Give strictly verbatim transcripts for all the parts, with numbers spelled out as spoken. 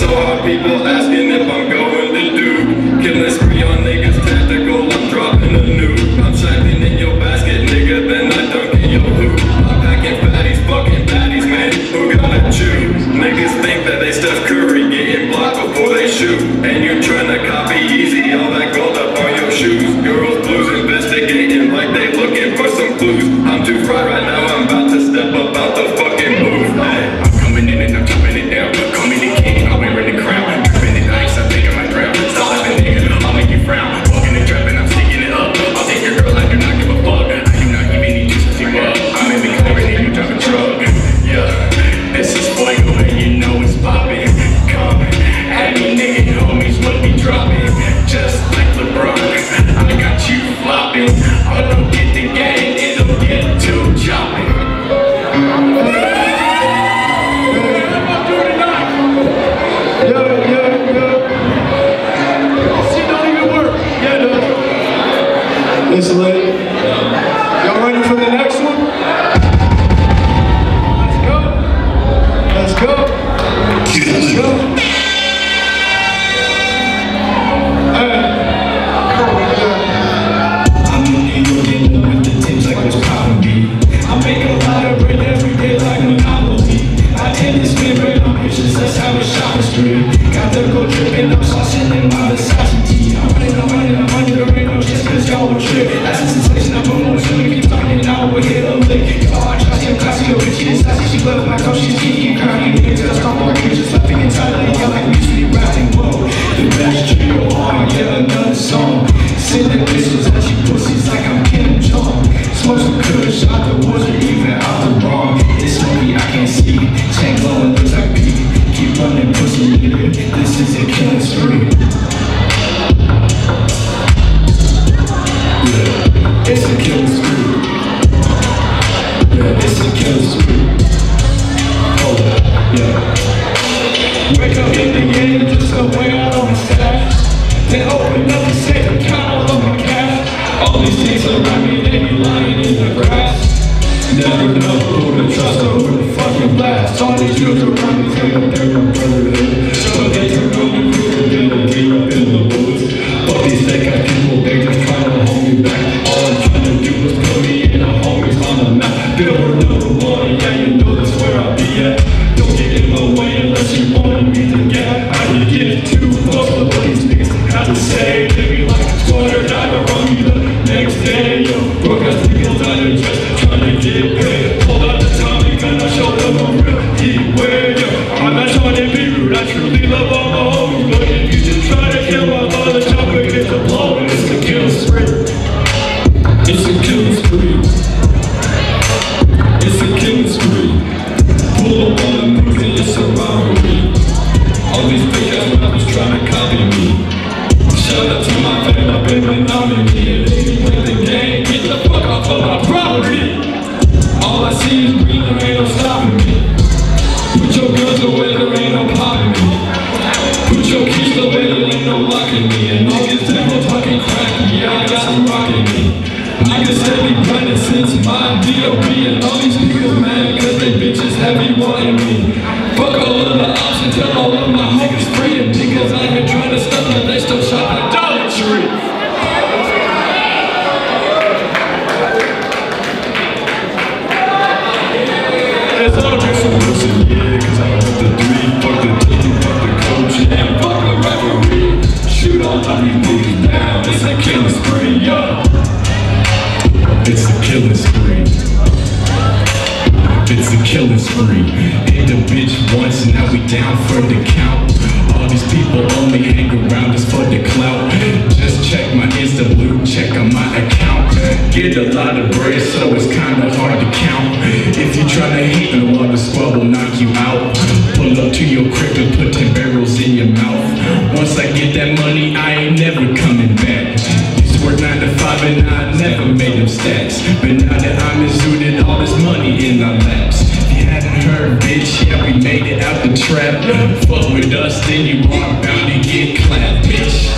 so hard, people asking if I'm going to do. Killing spree on niggas, tactical, I'm dropping a nuke. I'm shacking in your basket, nigga, then I dunk in your hoop. I'm packing fatties, fucking baddies, man, who gotta chew? Niggas think that they Steph Curry, getting blocked before they shoot. And you tryna copy easy, all that gold up on your shoes. Girls blues investigating like they looking for some clues. I'm too fried right now, I'm about to step up out the fucking booth. Hey, I'm coming in and I'm chopping it down. Call me the king, I'm wearing the crown. Dripping in ice, I think I might drown. Stop laughing, nigga, I'll make you frown. Walking the trap and I'm sticking it up. I'll take your girl, I do not give a fuck. I do not even need you to see up. I'm in the clearing and you drive a truck. Yeah, this is Fuego and you know it's popping. Come at me, nigga, homies will be dropping. Just like LeBron, I got you flopping. I don't get the game, it'll get too chopping. Yo, yo, yo. Shit don't even work. Yeah, it does. Listen, lady. Y'all ready for the next one? Let's go. Let's go. Let's go. That's how it's shopping street. Got the gold dripping, I'm saucing in my Versace tee. I'm running, I'm running, I'm running, there ain't no chance cause y'all will trip. That's the sensation, I'm on soon, keep talking, now we're here to lick. Y'all are trusty, I'm classy, yo, bitch, she's sassy, she love my coach, she's geeky, crowdy, niggas, that's not more creatures, laughing entirely, y'all like mutually rapping, whoa. The best trio on, yeah, another song. Sending pistols at you pussies like I'm Kim Jong. Smoke some kush, out the woods or even out the wrong. It's smoky, I can't see, chain glowing, looks like pee. Keep running, pussy nigga, this is a killing spree. Yeah, it's a killing spree. Yeah, it's a killing spree. Hold up, yeah. Wake up in the game, just go way out on the stash. Then open up and say the count all of my cash. All these things around me, they be lying in the grass. Never know who to trust or who to fucking blast. All these dudes around me think that they're my brotherhood, so they turn on me quicker than a deer up in the woods. But these fake ass people, they just trying to hold me back. All I'm trying to do is put me in a homies on the map. Build number one, yeah, you know that's where I'll be at. Don't get in my way unless you want me to get. I can get it too close to what these niggas have to say. They be like, squatter died around me the next day. Yo, broke ass niggas out of just trying to get paid. Pulled out the Tommy gun, I showed them a real heat way. Yo, I'm not trying to be rude, I truly love all my homies. But if you just try to kill my mother, chopper gets a blow. And it's a kill spree. It's a kill spree. It's a killing spree. Pull up on the moves and it's a robbery. All these fake ass rappers trying to copy me. Shout out to my fam up in the nominee. If they play the game, get the fuck off of my property. All I see is green, there ain't no stopping me. Put your guns away, there ain't no popping me. Put your keys away, there ain't no locking me. And niggas that been talking crack, yeah, I got some rocking me. Niggas steady grinding since my D O B. And all these niggas mad cause they bitches heavy wanting me. Fuck all of the ops and tell all of my homies free. And niggas out here trying to stuff and they still shop at Dollar Tree. It's all just some pussy, yeah, cause I want the three. Fuck the team, fuck the coach, and fuck the referee. Shoot all of these niggas down, it's a killing spree, yo. It's a killing spree. It's a killing spree. Hit the bitch once, now we down for the count. All these people only hang around just for the clout. Just check my Insta blue, check on my account. Get a lot of bread, so it's kinda hard to count. If you try to hate me, well, the squad will knock you out. Pull up to your crib and put ten barrels in your mouth. Once I get that money, I ain't never coming back. Work nine to five and I never made them stats. But now that I'm in zooted, all this money in our laps. If you hadn't heard, bitch, yeah, we made it out the trap. Fuck with us, then you are bound to get clapped, bitch.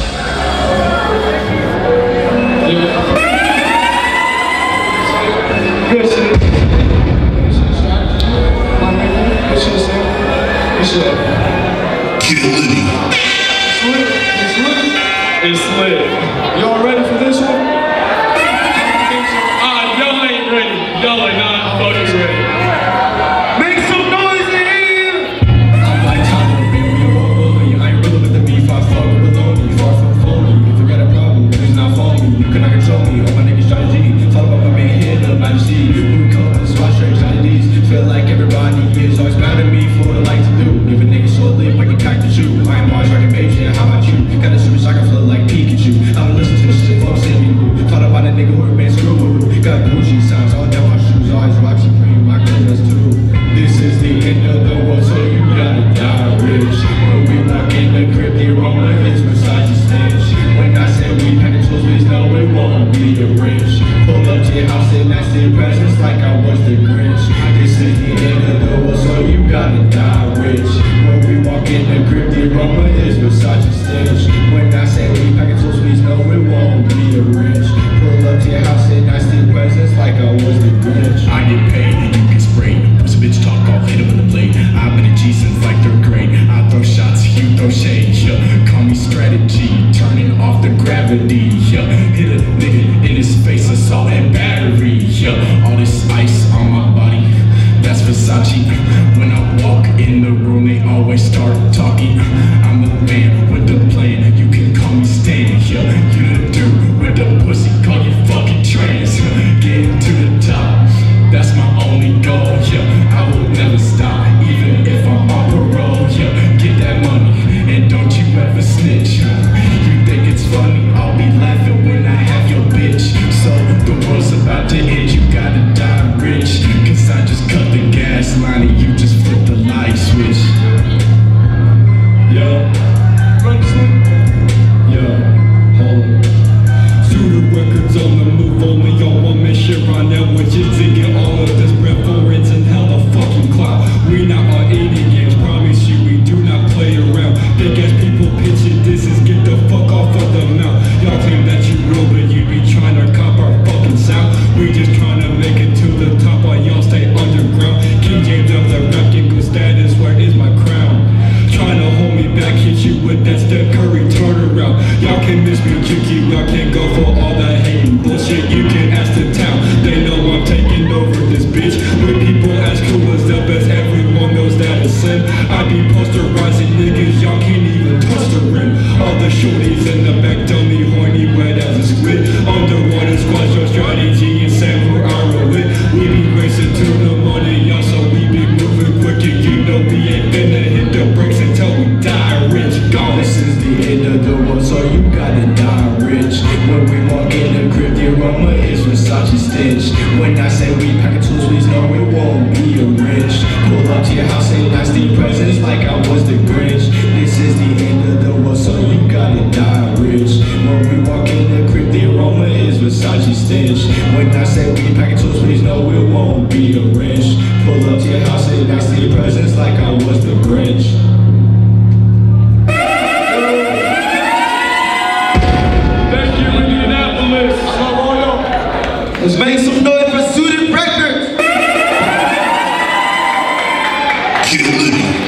Good shit. Good shit. Good shit. Good shit. lit. It's lit. It's lit. Y'all ready for this one? Ah, y'all ain't ready. Y'all are not fucking ready. Make some noise in here! I'm like Tyler, baby, you won't bully. I ain't really with the beef, I fuck with baloney. Far from phony, if you got a problem, it's not phony. You cannot control me, all my niggas try to G. Talk about my main hit, the majesty. Blue colors, swatch shirts, I Ds. Feel like everybody is always mad at me for what I like to do. Give a nigga short lip like a cactus shoe. I am always rocking babe shit, how about you? Got a super shock, I feel like Pikachu. I don't listen to this shit, folks send me who. Thought about a nigga who been screw with who. Got Gucci signs all down my shoes, always rock Supreme, my clothes too. This is the end of the world, so you gotta die rich. When we walk in the crib, the aroma is Versace stench. When I say we pack the tools, please know it won't be a rich. Pull up to your house and that's the presents like I was the Grinch. This is the end of the world, so you gotta die rich. When we walk in the crib, the aroma is Versace stench. When I say we pack the tools, please know it won't be a rich. Pull up to your house and that's the presents like I was the Grinch. I get paid and you get sprayed. Pussy bitch talk, I'll hit him with a blade. I've been a G since like third grade. I throw shots, you throw shade. Yeah. Call me strategy, turning off the gravity. Yeah. Hit a nigga in his face, assault and battery. Yeah. All this ice on my body, that's Versace. When I walk in the room, they always start talking. I'm the man with the plan, you can call me Stan. Yeah. You the dude with the pussy, call you fucking trans. Get to the top, that's my only goal. Yeah. I will never stop, even if I'm on parole. Yeah. Get that money, and don't you ever snitch. You think it's funny, I'll be laughing when I have your bitch. So the world's about to end, you gotta die rich. Cause I just cut the gas line and you just flip the light switch. Yeah. Ready, Slim? Yeah, hold on. Suda records on the move, only on one mission right now, which is to get all of this reference and hell a fucking cloud. We not on any games, promise you, we do not play around. Big ass people pitching this is get the fuck off of the mouth. Y'all claim that you real, but you be trying to cop our fucking sound. We just trying to make it to the top while y'all stay underground. King James of the rap, get good status, where is my crown? Trying to hold me back, hit you with that Steph Curry turnaround. Y'all can miss me, Kiki, y'all can't go for all that hating bullshit. You can ask the town, they know I'm taking over this bitch. With people as cool as the best, everyone knows that it's sin. I be posterizing niggas, y'all can't even touch the rim. All the shorties in the back tell me horny, wet as a squid. Underwater squash your strategy and say we're our wit. We be racing to the money, y'all, so we be moving quick. And you know we ain't finna hit the brakes until we die rich. Gone. This is the end of the world, so you gotta die rich. When we walk in the crib, the aroma is Versace stench. When I say we pack the tools, please know it won't be a rich. Pull up to your house and that's the presents like I was the Grinch. This is the end of the world, so you gotta die rich. When we walk in the crib, the aroma is Versace stench. When I say we pack the tools, please know it won't be a rich. Pull up to your house and that's the presents like I was the Grinch. Thank you, Indianapolis. Let's make some noise for Suited Records! Get lit.